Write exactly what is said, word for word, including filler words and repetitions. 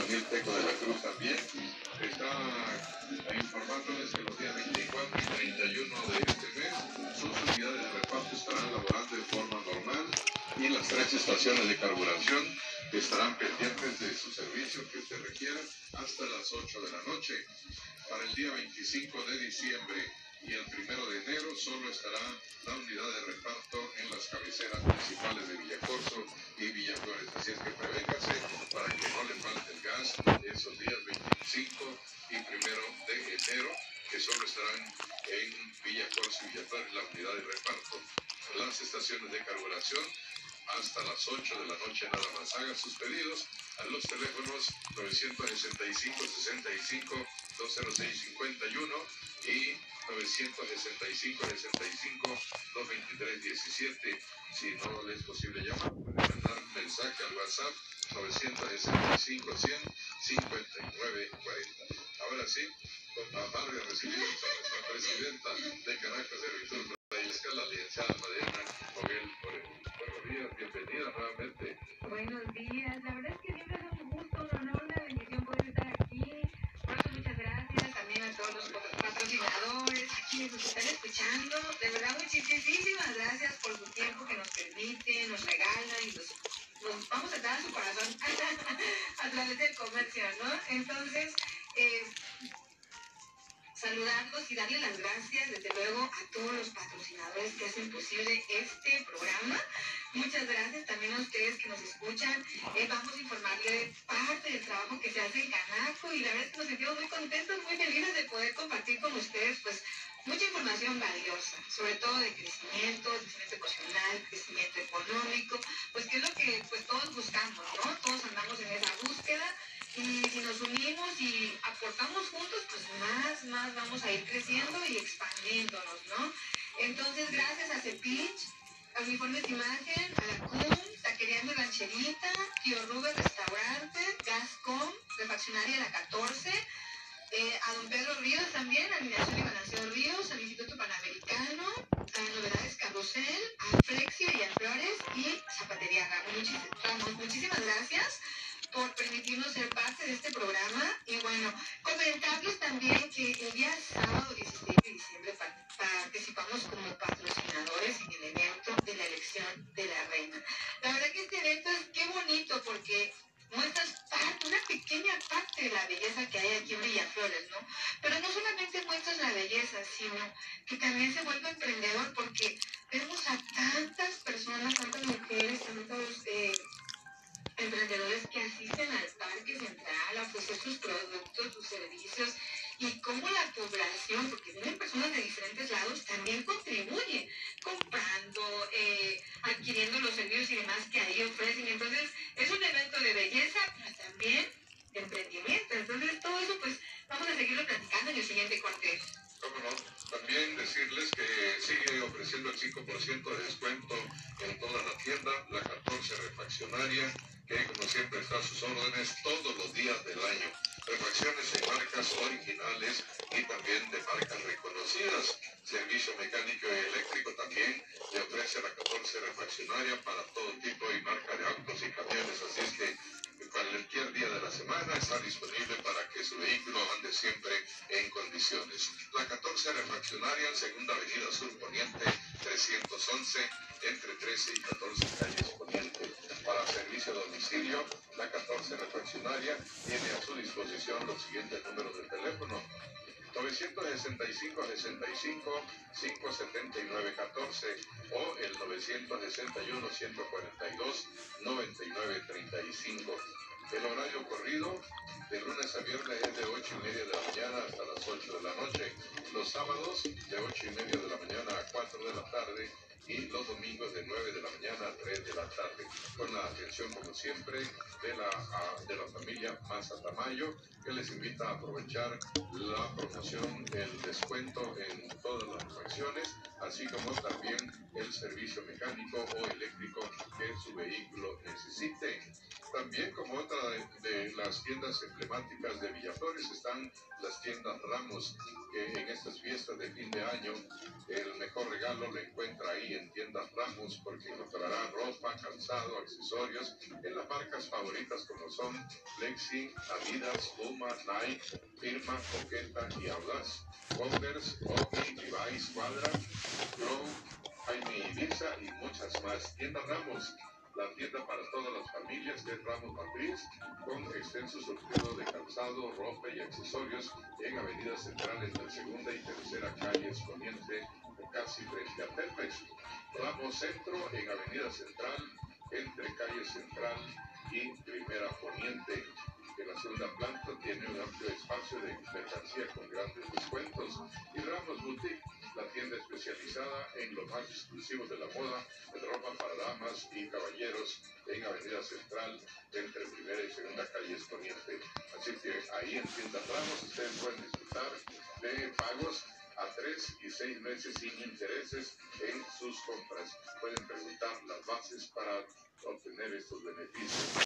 Daniel Teco de la Cruz también está informándoles que los días veinticuatro y treinta y uno de este mes sus unidades de reparto estarán laborando de forma normal y las tres estaciones de carburación estarán pendientes de su servicio que usted requiera hasta las ocho de la noche. Para el día veinticinco de diciembre y el primero de enero solo estará la unidad de reparto en las cabeceras principales de Villacorso y Villaflores. Así es que prevéngase para que no le falte el gas esos días veinticinco y primero de enero, que solo estarán en Villacorso y Villaflores la unidad de reparto. Las estaciones de carburación hasta las ocho de la noche nada más. Haga sus pedidos a los teléfonos nueve sesenta y cinco, sesenta y cinco, doscientos seis cincuenta y uno y nueve sesenta y cinco, sesenta y cinco, doscientos veintitrés diecisiete. Si no le es posible llamar, puede mandar un mensaje al WhatsApp nueve sesenta y cinco, cien, cincuenta y nueve cuarenta. Ahora sí, con amable recibimos a nuestra presidenta de Caracas Servitur Prodesca, la licenciada Mariana Moguel Moreno. Buenos días, bienvenida nuevamente. Buenos días, la verdad es que siempre es un gusto, un honor, una bendición poder estar aquí. Por eso muchas gracias también a todos los patrocinadores, a quienes nos están escuchando. De verdad, muchísimas gracias por su tiempo que nos permiten, nos regalan y nos, nos vamos a dar a su corazón a través del comercio, ¿no? Entonces, eh, saludarlos y darle las gracias, desde luego, a todos los patrocinadores que hacen posible este programa. Muchas gracias también a ustedes que nos escuchan. Eh, vamos a informarle de parte del trabajo que se hace en Canaco y la verdad es que nos sentimos muy contentos, muy felices de poder compartir con ustedes pues mucha información valiosa, sobre todo de crecimiento, crecimiento emocional, crecimiento económico, pues que es lo que pues todos buscamos, ¿no? Todos andamos en esa búsqueda. Y si nos unimos y aportamos juntos, pues más, más vamos a ir creciendo y expandiéndonos, ¿no? Entonces, gracias a Cepich, a Uniformes Imagen, a la C U M, Taquería Mi Rancherita, Tío Rubén Restaurante, Gascom, Refaccionaria La catorce, eh, a don Pedro Ríos también, a Alineación y Balanceo Ríos, al Instituto Panamericano, a Novedades Carrusel, a Flexio y a Flores y Zapatería Ramos. Ramos, muchísimas gracias por permitirnos ser parte de este programa. Y bueno, comentarles también que el día sábado dieciséis de diciembre participamos como patrocinadores en el evento de la elección de la reina. La verdad que este evento es qué bonito porque muestras parte, una pequeña parte de la belleza que hay aquí en Villaflores, ¿no? Pero no solamente muestras la belleza, sino que también se vuelve emprendedor porque vemos a tantas personas, tantas mujeres, tantos eh, emprendedores que asisten al parque central a ofrecer sus productos, sus servicios, y cómo la población, porque vienen personas de diferentes lados, también contribuye comprando, eh, adquiriendo los servicios y demás que ahí ofrecen. Entonces, es un evento de belleza, pero también de emprendimiento. Entonces, todo eso, pues, vamos a seguirlo platicando en el siguiente corte. ¿Cómo no? También decirles que sigue ofreciendo el cinco por ciento de descuento en toda la tienda, la catorce refaccionaria, que como siempre está a sus órdenes todos los días del año. Refacciones en marcas originales y también de marcas reconocidas. Servicio mecánico y eléctrico también le ofrece la catorce refaccionaria para todo tipo y marca de autos y camiones. Así es que cualquier día de la semana está disponible para que su vehículo ande siempre en condiciones. La catorce refaccionaria en Segunda Avenida Sur Poniente trescientos once, entre trece y catorce calles Poniente. Para servicio a domicilio, la catorce refaccionaria tiene a su disposición los siguientes números de teléfono: nueve sesenta y cinco, sesenta y cinco, quinientos setenta y nueve catorce o el nueve sesenta y uno, ciento cuarenta y dos, noventa y nueve treinta y cinco. El horario corrido de lunes a viernes es de ocho y media de la mañana hasta las ocho de la noche. Los sábados de ocho y media de la mañana a cuatro de la tarde y los domingos de nueve de la mañana a tres de la tarde. Con la atención, como siempre, de la, a, de la familia Maza Tamayo, que les invita a aprovechar la promoción, el descuento en todas las refacciones, así como también el servicio mecánico o eléctrico que su vehículo necesite. También, como otra de, de las tiendas emblemáticas de Villaflores, están las tiendas Ramos, que en estas fiestas de fin de año el mejor regalo lo encuentra ahí en tiendas Ramos, porque encontrará ropa, calzado, accesorios en las marcas favoritas como son Lexi, Adidas, Puma, Nike, Firma, Coqueta y Audaz, Converse, Oakley, Levi's, Cuadra, Grow, Jaime Ibiza y muchas más. Tienda Ramos, la tienda para todas las familias de Ramos Matriz, con extenso surtido de calzado, ropa y accesorios en Avenida Central entre segunda y tercera calles Poniente, casi frente a Telmex. Ramos Centro en Avenida Central entre calle Central y Primera Poniente. En la segunda planta tiene un amplio espacio de mercancía con grandes descuentos. Y Ramos Boutique, la tienda especializada en lo más exclusivo de la moda, de ropa para damas y caballeros en Avenida Central entre Primera y Segunda Calle Poniente. Así que ahí en Tienda Ramos ustedes pueden disfrutar de pagos a tres y seis meses sin intereses en sus compras. Pueden preguntar las bases para obtener estos beneficios.